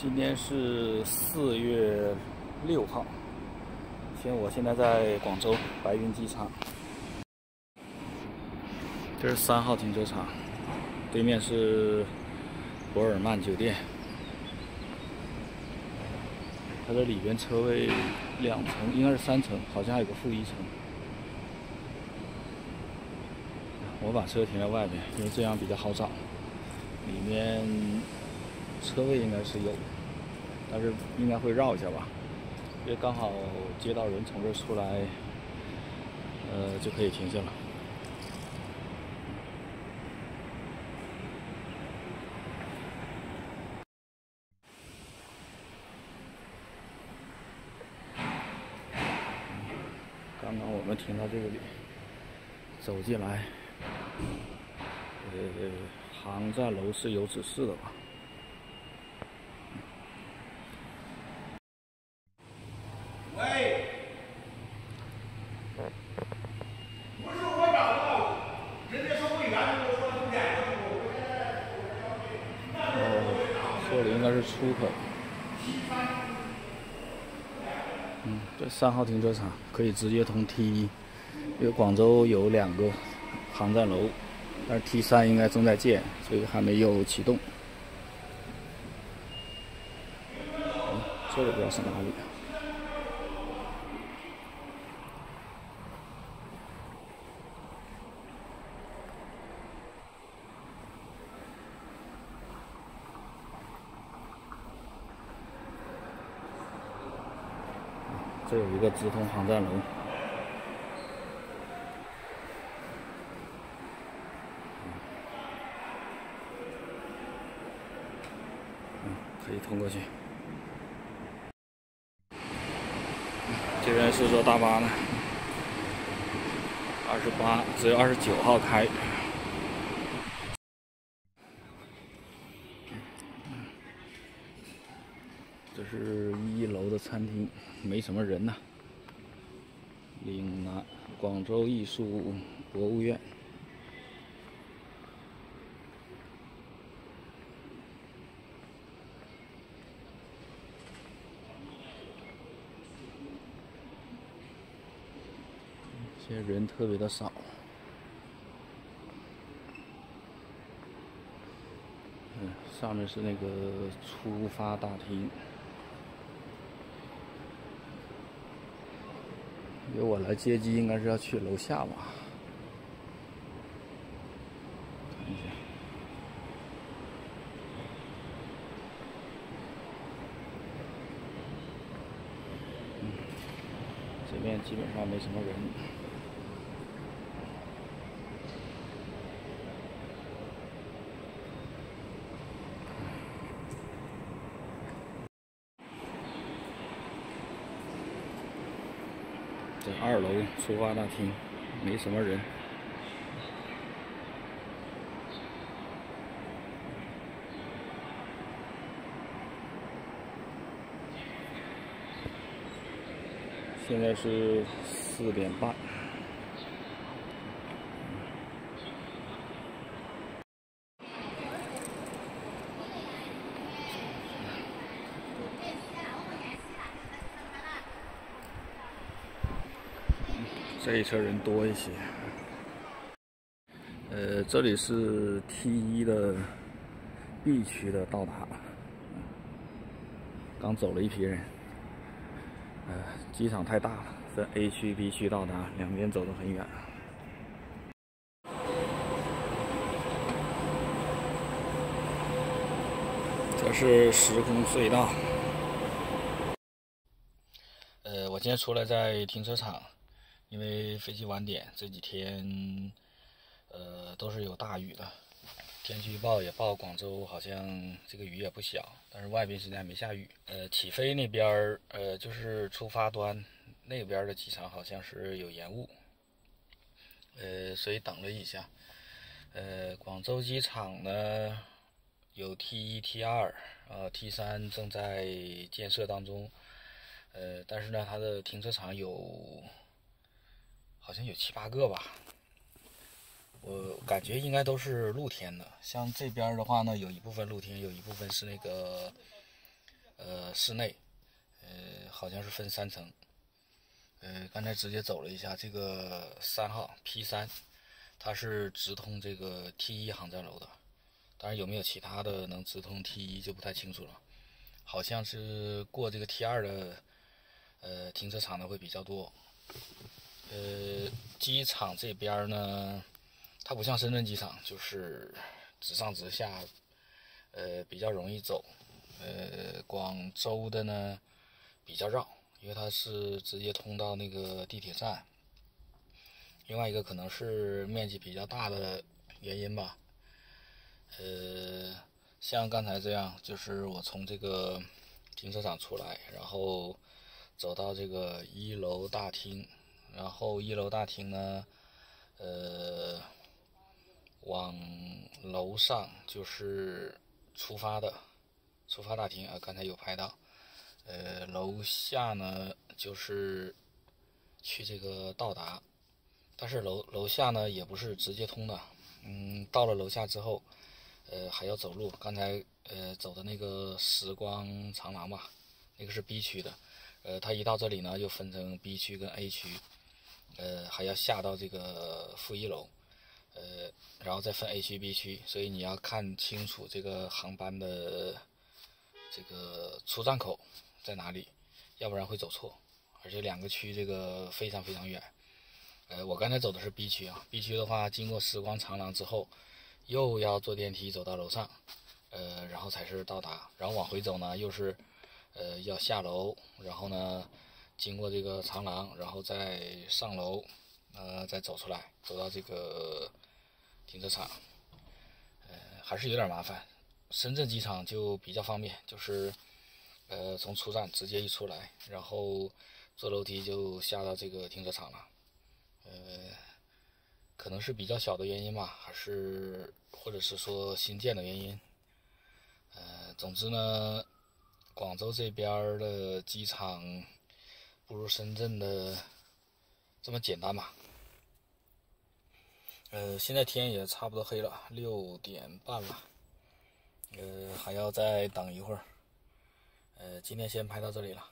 今天是4月6号，我现在在广州白云机场，这是3号停车场，对面是博尔曼酒店。它这里边车位2层，应该是3层，好像还有个负1层。我把车停在外面，因为这样比较好找。里面车位应该是有，但是应该会绕一下吧，因为刚好接到人从这出来，就可以停下了。刚刚我们停到这里，走进来，航站楼是有指示的吧？ 喂，不是我找的，人家说会员给我说的这里应该是出口。这3号停车场可以直接通 T1，因为广州有2个航站楼，但是 T3应该正在建，所以还没有启动。这里不知道是哪里啊？这有一个直通航站楼。可以通过去。这边是坐大巴呢，28只有29号开。这是1楼的餐厅，没什么人呐。岭南广州艺术博物院。现在人特别的少。上面是那个出发大厅。因为我来接机，应该是要去楼下吧？看一下。这边基本上没什么人。这2楼出发大厅没什么人。现在是4点半。这一车人多一些。这里是 T1的 B 区的到达，刚走了一批人。机场太大了，分 A 区、B 区到达，两边走得很远。这是时空隧道。我今天出来在停车场。因为飞机晚点，这几天都是有大雨的，天气预报也报广州好像这个雨也不小，但是外边现在没下雨。起飞那边就是出发端那边的机场好像是有延误，所以等了一下。广州机场呢有 T1、T2，T3正在建设当中，但是呢它的停车场好像有7、8个吧，我感觉应该都是露天的。像这边的话呢，有一部分露天，有一部分是那个室内，好像是分3层。刚才直接走了一下，这个3号 P3，它是直通这个 T1航站楼的。当然有没有其他的能直通 T1就不太清楚了，好像是过这个 T2的停车场呢会比较多。机场这边呢，它不像深圳机场，就是直上直下，比较容易走。广州的呢比较绕，因为它是直接通到那个地铁站。另外一个可能是面积比较大的原因吧。像刚才这样，就是我从这个停车场出来，然后走到这个1楼大厅，然后1楼大厅呢，往楼上就是出发大厅啊，刚才有拍到。楼下呢就是去这个到达，但是楼下呢也不是直接通的，到了楼下之后，还要走路。刚才走的那个时光长廊吧，那个是 B 区的，它一到这里呢又分成 B 区跟 A 区，还要下到这个负1楼，然后再分 A 区 B 区，所以你要看清楚这个航班的这个出站口在哪里，要不然会走错。而且2个区这个非常非常远。我刚才走的是 B 区啊 ，B 区的话，经过时光长廊之后，又要坐电梯走到楼上，然后才是到达。然后往回走呢，又是要下楼，然后呢经过这个长廊，然后再上楼，再走出来，走到这个停车场，还是有点麻烦。深圳机场就比较方便，就是从出站直接一出来，然后坐楼梯就下到这个停车场了。可能是比较小的原因吧，还是或者是说新建的原因。总之呢，广州这边的机场不如深圳的这么简单吧。现在天也差不多黑了，6点半了，还要再等一会儿。今天先拍到这里了。